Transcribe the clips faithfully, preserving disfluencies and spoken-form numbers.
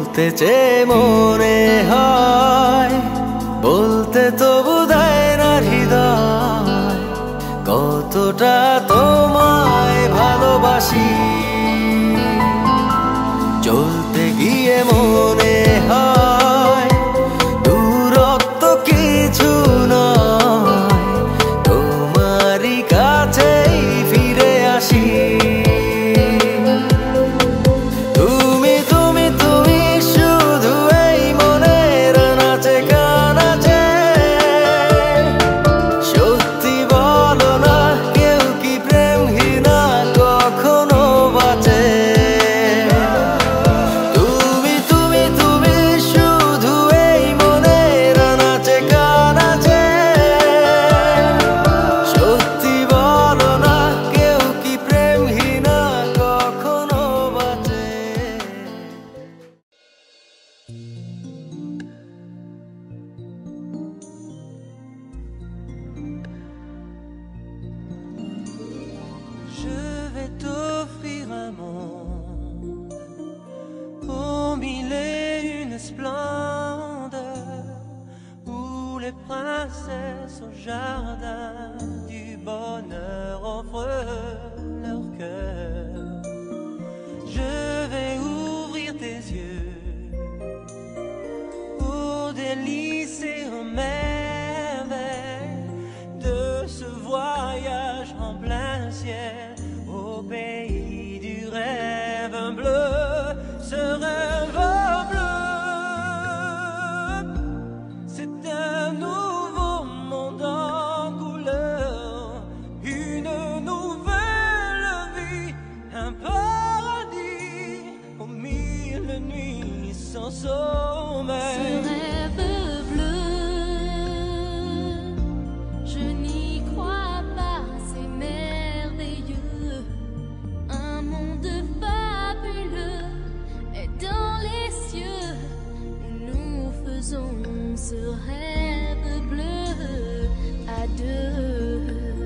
বলতে চেয়ে মনে হয়, বলতে তবু দেয় না হৃদয়, কতটা তোমায় ভালোবাসি। চলতে গিয়ে মনে হয় দূরত্ব কিছু নয়, তোমারই কাছেই ফিরে আসি। Au jardin du bonheur offre leur cœur. Je vais ouvrir tes yeux pour délicer en merveille de ce voyage en plein ciel au pays du rêve bleu, ce rêve bleu. C'est un nouveau monde en couleur, une nouvelle vie, un paradis aux mille nuits sans sommeil. Ce rêve bleu, je n'y crois pas, c'est merveilleux. Un monde fabuleux est dans les cieux, et nous faisons ce rêve bleu à deux.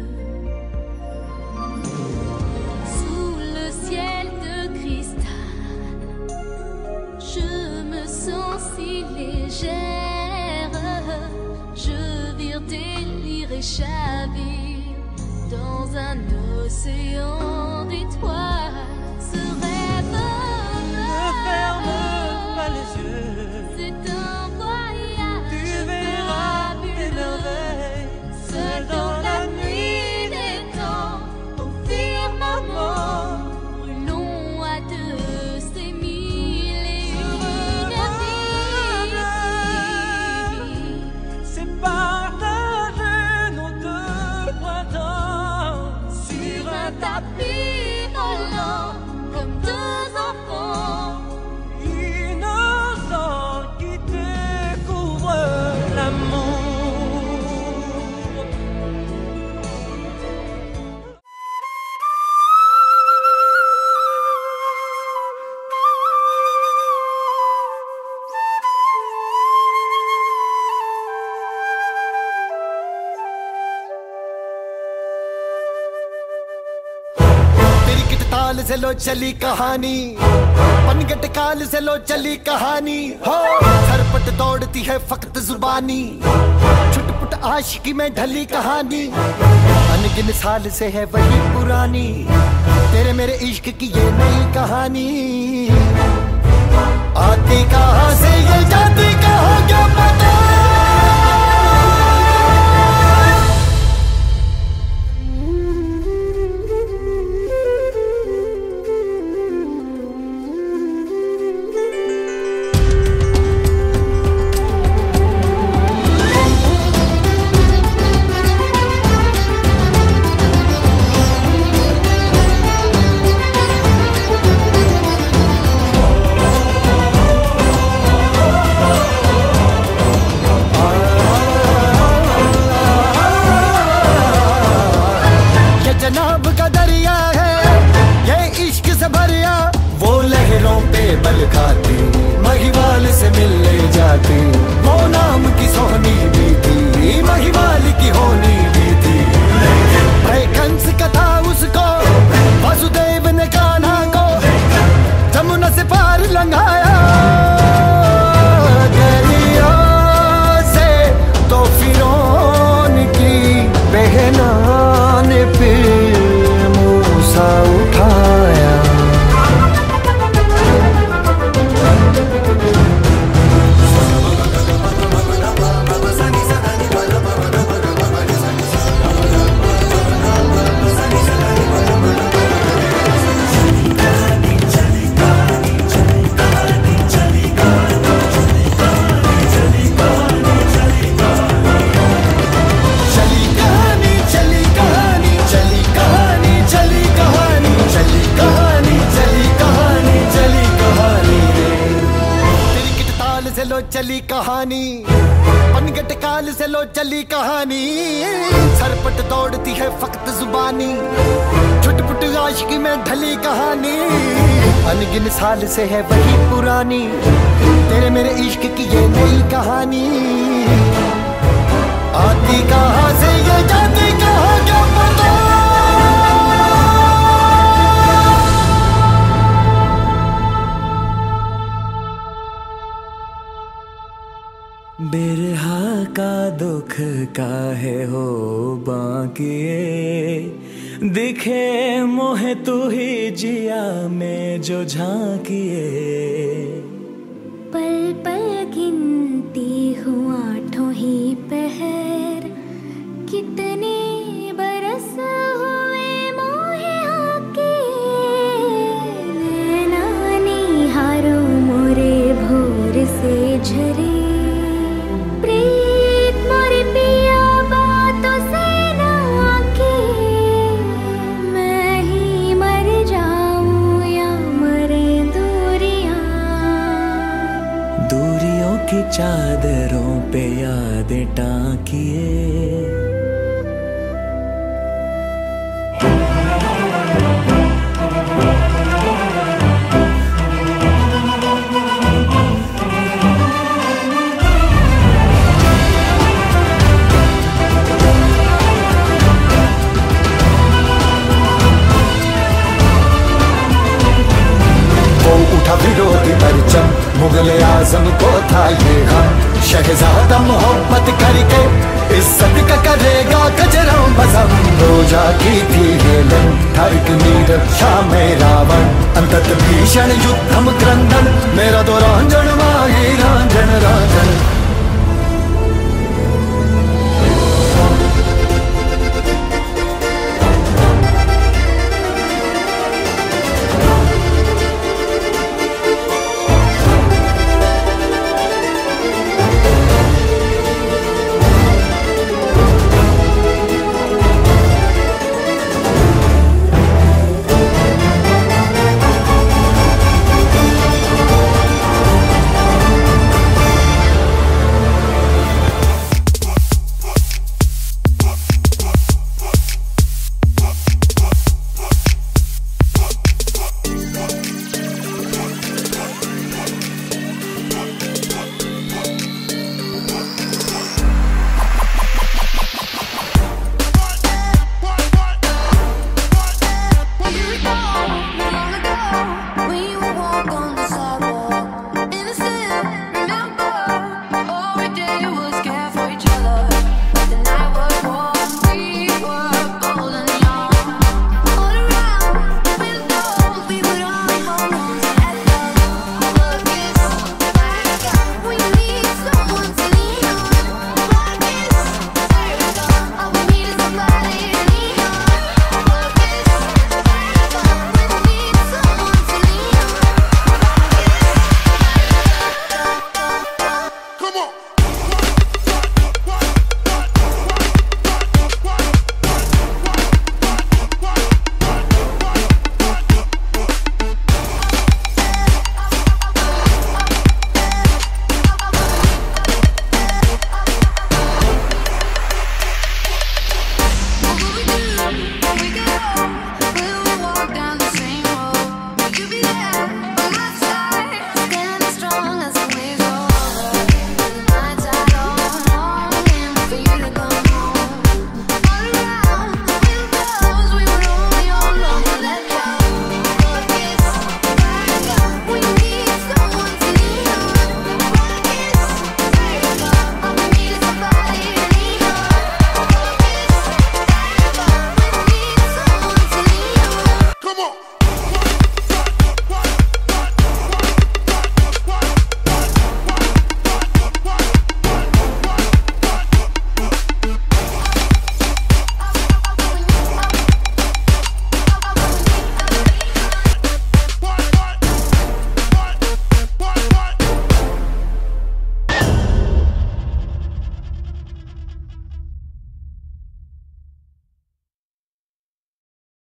Sous le ciel de cristal, je me sens si légère. Je vire délire et chavire dans un océan d'étoiles. Ce rêve bleu, ne ferme pas les yeux, c'est un voyage. tu verras des merveilles, Seul dans la nuit des temps, au firmament, brûlons à deux ces mille et une vies. c'est partager nos deux printemps sur un Tapis volant comme deux enfants. innocent qui découvre l'amour. तिरकिट ताल से लो चली कहानी, पनगट काल से लो चली कहानी हो। सरपट दौड़ती है फकत जुबानी, छुटपुट आशिकी में ढली कहानी। अनगिन साल से है वही पुरानी, तेरे मेरे इश्क की ये नई कहानी। आती कहाँ से ये जाती कहाँ क्या पता। जनाब का दरिया है ये इश्क से भरिया, वो लहरों पे बल खाती महिवाल से मिलने जाती। वो नाम की सोहनी भी थी, महिवाल की होनी भी थी। कंस कथा उसको वसुदेव ने कान्हा को जमुना से पार लंघाया। चली कहानी, पनगट काल से लो चली कहानी। सरपट दौड़ती है फकत जुबानी, छुटपुट आशिकी में ढली कहानी। अनगिन साल से है वही पुरानी, तेरे मेरे इश्क की ये नई कहानी। आती कहाँ से ये जाती कहाँ क्या पता। बिरहा का दुख काहे हो बाकिए, दिखे मोहे तू ही जिया में जो झांकिए। पल पल गिनती हूँ आठों ही पहर, कितने बरस हुए मोहे आके। नैना निहारो मोरे भोर से झरे, प्रीत मोरे पिया बातों से ना आके। मैं ही मर जाऊं या मरे दूरियां, दूरियों की चादरों पे याद टांकिए। विरोधी परचम मुगले आजम को था ये हम, शहजादा मोहब्बत करके इज्जत का करेगा कजरों बजम। रोजा की थी हेलन ठरक नीर शाम रावण, अंतत भीषण युद्धम क्रंदन। मेरा तो रांझण माही रांझण रांझण।